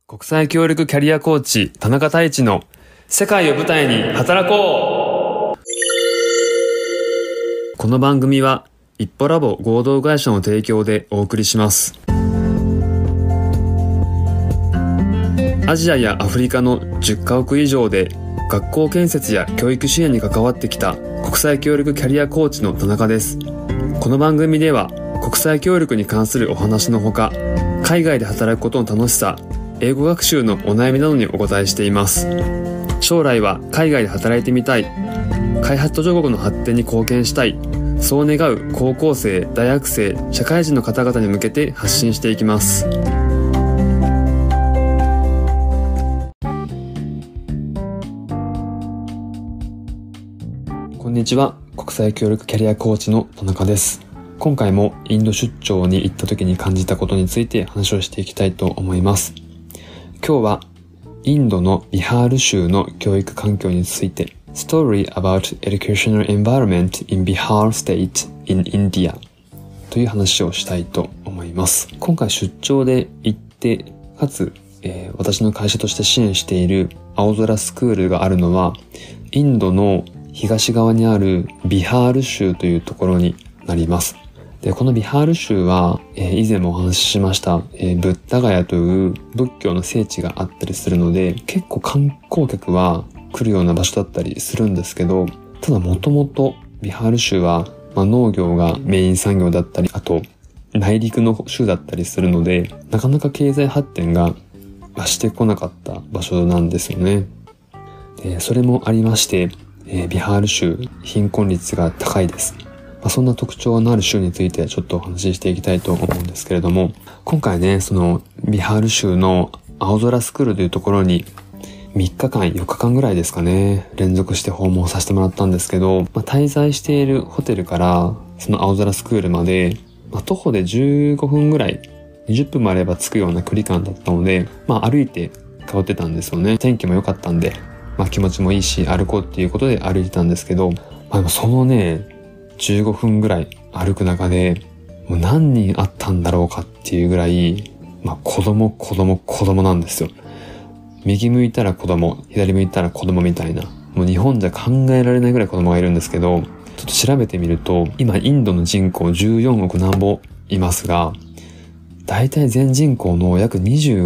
国際協力キャリアコーチ田中太一の世界を舞台に働こう。この番組は一歩ラボ合同会社の提供でお送りします。アジアやアフリカの10カ国以上で学校建設や教育支援に関わってきた国際協力キャリアコーチの田中です。この番組では国際協力に関するお話のほか、海外で働くことの楽しさ、英語学習のお悩みなどにお答えしています。将来は海外で働いてみたい、開発途上国の発展に貢献したい、そう願う高校生、大学生、社会人の方々に向けて発信していきます。こんにちは、国際協力キャリアコーチの田中です。今回もインド出張に行った時に感じたことについて話をしていきたいと思います。今日はインドのビハール州の教育環境について Story about Educational Environment in Bihar State in India という話をしたいと思います。今回出張で行ってかつ、私の会社として支援している青空スクールがあるのはインドの東側にあるビハール州というところになります。で、このビハール州は、以前もお話ししました、ブッダガヤという仏教の聖地があったりするので、結構観光客は来るような場所だったりするんですけど、ただもともとビハール州は、農業がメイン産業だったり、あと内陸の州だったりするので、なかなか経済発展がしてこなかった場所なんですよね。で、それもありまして、ビハール州貧困率が高いです。そんな特徴のある州についてちょっとお話ししていきたいと思うんですけれども、今回ね、そのビハール州の青空スクールというところに3日間、4日間ぐらいですかね、連続して訪問させてもらったんですけど、滞在しているホテルからその青空スクールまで、徒歩で15分ぐらい、20分もあれば着くような距離感だったので、歩いて通ってたんですよね。天気も良かったんで、気持ちもいいし歩こうっていうことで歩いてたんですけど、そのね、15分ぐらい歩く中でもう何人あったんだろうかっていうぐらい、子供なんですよ。右向いたら子供、左向いたら子供みたいな、もう日本じゃ考えられないぐらい子供がいるんですけど、ちょっと調べてみると今インドの人口14億何ぼいますが、だいたい全人口の約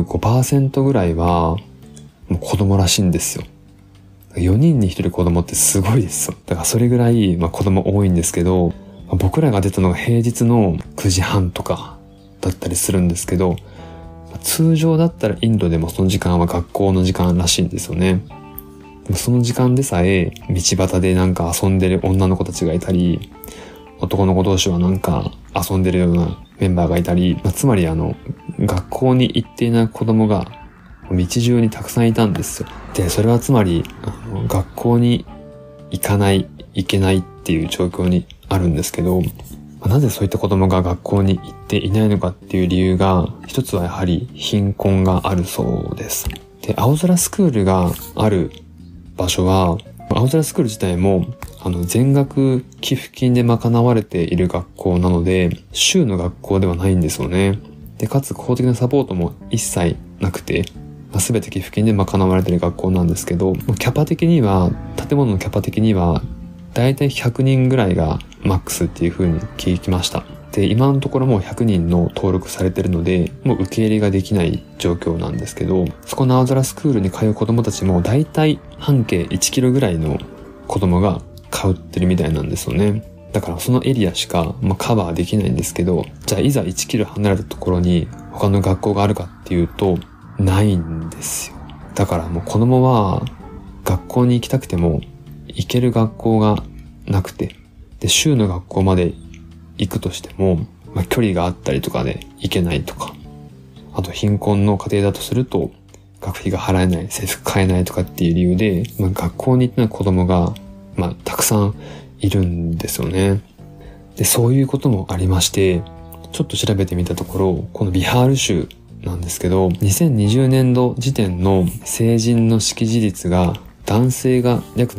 25% ぐらいはもう子供らしいんですよ。4人に1人子供ってすごいですよ。だからそれぐらい、子供多いんですけど、僕らが出たのが平日の9時半とかだったりするんですけど、通常だったらインドでもその時間は学校の時間らしいんですよね。でもその時間でさえ道端でなんか遊んでる女の子たちがいたり、男の子同士はなんか遊んでるようなメンバーがいたり、つまり学校に行っていない子供が道中にたくさんいたんですよ。で、それはつまり学校に行けないっていう状況にあるんですけど、なぜそういった子供が学校に行っていないのかっていう理由が、一つはやはり貧困があるそうです。で、青空スクールがある場所は、青空スクール自体も全額寄付金で賄われている学校なので、州の学校ではないんですよね。で、かつ公的なサポートも一切なくて、すべて寄付金で賄われている学校なんですけど、キャパ的には、建物のキャパ的には、だいたい100人ぐらいがマックスっていう風に聞きました。で、今のところもう100人の登録されているので、もう受け入れができない状況なんですけど、そこの青空スクールに通う子供たちもだいたい半径1キロぐらいの子供が通ってるみたいなんですよね。だからそのエリアしか、カバーできないんですけど、じゃあいざ1キロ離れたところに他の学校があるかっていうと、ないんですよ。だからもう子供は学校に行きたくても行ける学校がなくて、で、州の学校まで行くとしても、距離があったりとかで行けないとか、あと貧困の家庭だとすると学費が払えない、制服買えないとかっていう理由で、学校に行ってない子供がたくさんいるんですよね。で、そういうこともありまして、ちょっと調べてみたところ、このビハール州なんですけど、2020年度時点の成人の識字率が男性が約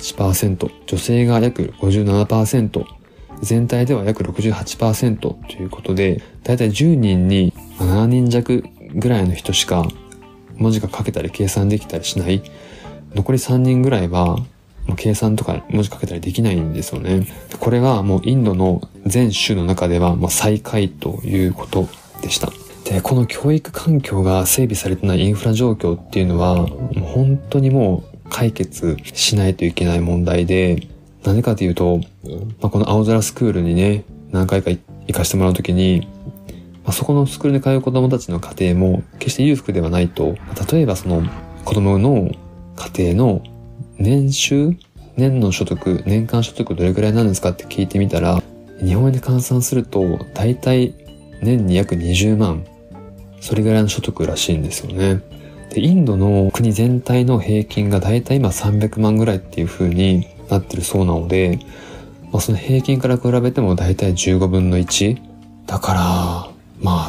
78%、女性が約 57%、全体では約 68% ということで、だいたい10人に7人弱ぐらいの人しか文字が書けたり計算できたりしない。残り3人ぐらいは計算とか文字書けたりできないんですよね。これがもうインドの全州の中では最下位ということでした。で、この教育環境が整備されてないインフラ状況っていうのは本当にもう解決しないといけない問題で、何かというと、この青空スクールにね、何回か行かせてもらうときに、そこのスクールに通う子供たちの家庭も決して裕福ではないと、例えばその子供の家庭の年の所得、年間所得どれくらいなんですかって聞いてみたら、日本円で換算すると大体年に約20万、それぐらいの所得らしいんですよね。で、インドの国全体の平均が大体今300万ぐらいっていう風になってるそうなので、その平均から比べても大体15分の1だから、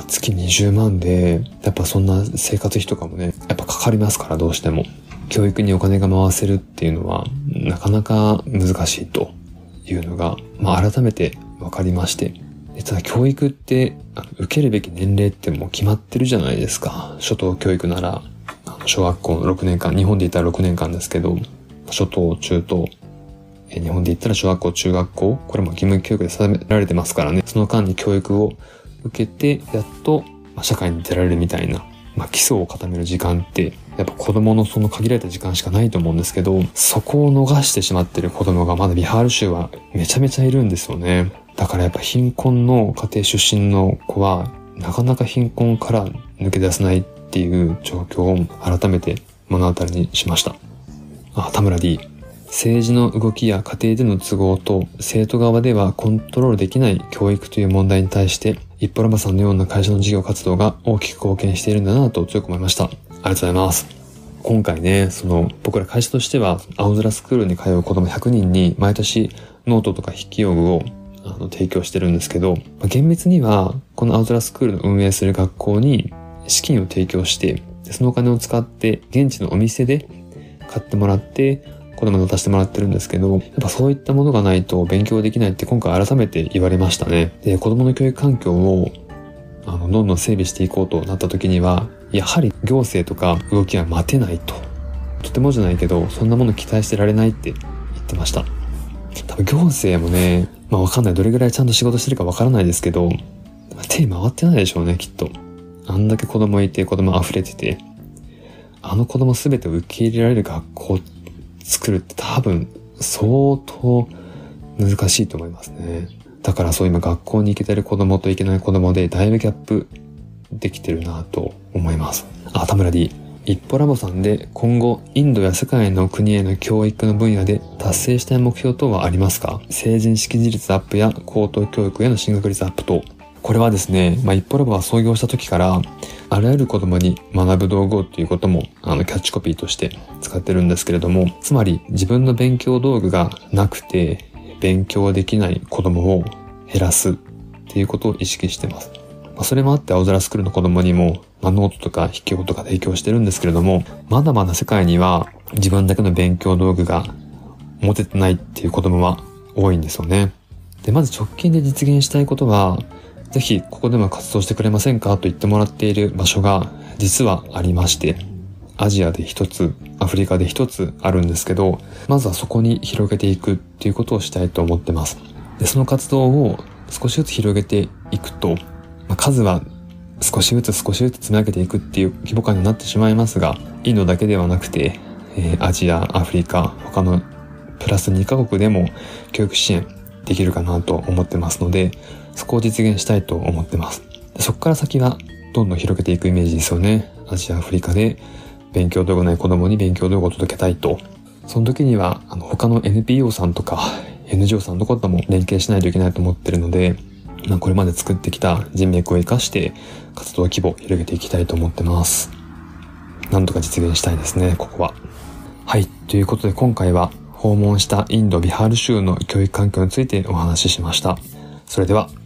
月20万でやっぱそんな生活費とかもね、やっぱかかりますから、どうしても教育にお金が回せるっていうのはなかなか難しいというのが、改めて分かりまして、ただ教育って受けるべき年齢ってもう決まってるじゃないですか。初等教育なら小学校の6年間、日本で言ったら6年間ですけど、初等、中等、日本で言ったら小学校、中学校、これも義務教育で定められてますからね。その間に教育を受けて、やっと社会に出られるみたいな、基礎を固める時間って、やっぱ子供のその限られた時間しかないと思うんですけど、そこを逃してしまってる子供がまだビハール州はめちゃめちゃいるんですよね。だからやっぱ貧困の家庭出身の子は、なかなか貧困から抜け出せないっていう状況を改めて目の当たりにしました。田村 D。政治の動きや家庭での都合と生徒側ではコントロールできない教育という問題に対して、一歩ラバさんのような会社の事業活動が大きく貢献しているんだなと強く思いました。ありがとうございます。今回ね、僕ら会社としては青空スクールに通う子供100人に毎年ノートとか筆記用具を提供してるんですけど、厳密にはこの青空スクールの運営する学校に資金を提供して、そのお金を使って現地のお店で買ってもらって子供に渡してもらってるんですけど、やっぱそういったものがないと勉強できないって今回改めて言われましたね。で、子供の教育環境をどんどん整備していこうとなった時には、やはり行政とか動きは待てないと。とてもじゃないけど、そんなもの期待してられないって言ってました。多分行政もね、わかんない。どれぐらいちゃんと仕事してるかわからないですけど、手回ってないでしょうね、きっと。あんだけ子供いて、子供溢れてて、子供すべてを受け入れられる学校作るって多分相当難しいと思いますね。だからそう今学校に行けてる子供と行けない子供でだいぶギャップできてるなと思います。田村 D。一歩ラボさんで今後インドや世界の国への教育の分野で達成したい目標等はありますか？成人識字率アップや高等教育への進学率アップ等。これはですね、一歩ラボは創業した時からあらゆる子供に学ぶ道具ということもキャッチコピーとして使ってるんですけれども、つまり自分の勉強道具がなくて勉強できない子供を減らすっていうことを意識してます。それもあって青空スクールの子供にもノートとか筆記用とか提供してるんですけれども、まだまだ世界には自分だけの勉強道具が持ててないっていう子供は多いんですよね。で、まず直近で実現したいことは、ぜひここでも活動してくれませんかと言ってもらっている場所が実はありまして、アジアで一つ、アフリカで一つあるんですけど、まずはそこに広げていくっていうことをしたいと思ってます。で、その活動を少しずつ広げていくと、数は少しずつ積み上げていくっていう規模感になってしまいますが、インドだけではなくて、アジア、アフリカ、他のプラス2カ国でも教育支援できるかなと思ってますので、そこを実現したいと思ってます。で、そこから先はどんどん広げていくイメージですよね。アジア、アフリカで勉強道具ない子供に勉強道具を届けたいと。その時には他の NPO さんとか NGO さんのことも連携しないといけないと思ってるので、これまで作ってきた人脈を生かして活動規模を広げていきたいと思ってます。なんとか実現したいですね、ここは。はい、ということで今回は訪問したインド・ビハール州の教育環境についてお話ししました。それでは